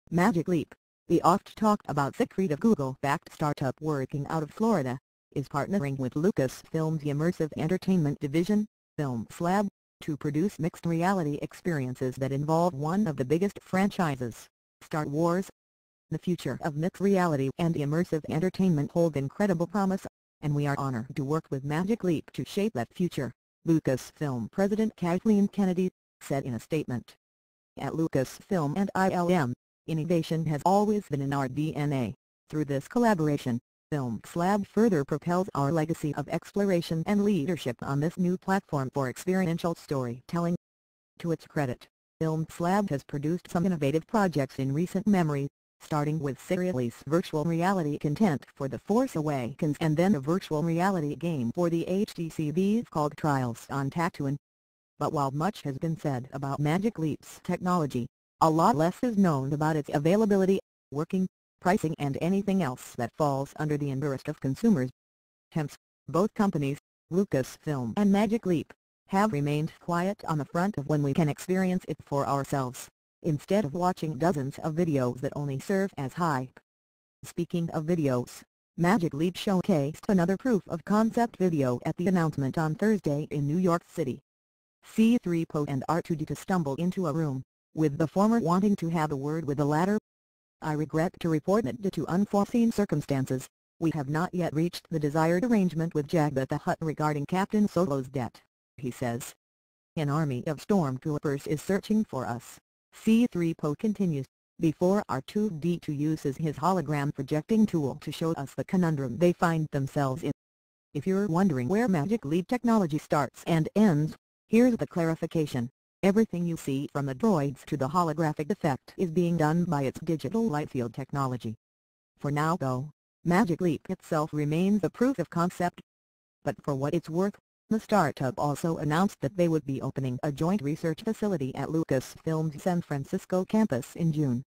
Magic Leap, the oft-talked-about secret of Google-backed startup working out of Florida, is partnering with Lucasfilm's immersive entertainment division, FilmSlab, to produce mixed reality experiences that involve one of the biggest franchises, Star Wars. The future of mixed reality and immersive entertainment hold incredible promise, and we are honored to work with Magic Leap to shape that future, Lucasfilm President Kathleen Kennedy said in a statement. At Lucasfilm and ILM, innovation has always been in our DNA. Through this collaboration, FilmSlab further propels our legacy of exploration and leadership on this new platform for experiential storytelling. To its credit, FilmSlab has produced some innovative projects in recent memory, starting with serious virtual reality content for The Force Awakens and then a virtual reality game for the HTC Vive called Trials on Tatooine. But while much has been said about Magic Leap's technology, a lot less is known about its availability, working, pricing and anything else that falls under the interest of consumers. Hence, both companies, Lucasfilm and Magic Leap, have remained quiet on the front of when we can experience it for ourselves, instead of watching dozens of videos that only serve as hype. Speaking of videos, Magic Leap showcased another proof-of-concept video at the announcement on Thursday in New York City. C-3PO and R2-D2 stumble into a room, with the former wanting to have a word with the latter. "I regret to report that due to unforeseen circumstances, we have not yet reached the desired arrangement with Jabba the Hutt regarding Captain Solo's death," he says. "An army of stormtroopers is searching for us," C-3PO continues, before R2-D2 uses his hologram projecting tool to show us the conundrum they find themselves in. If you're wondering where Magic Leap technology starts and ends, here's the clarification. Everything you see from the droids to the holographic effect is being done by its digital lightfield technology. For now though, Magic Leap itself remains a proof of concept. But for what it's worth, the startup also announced that they would be opening a joint research facility at Lucasfilm's San Francisco campus in June.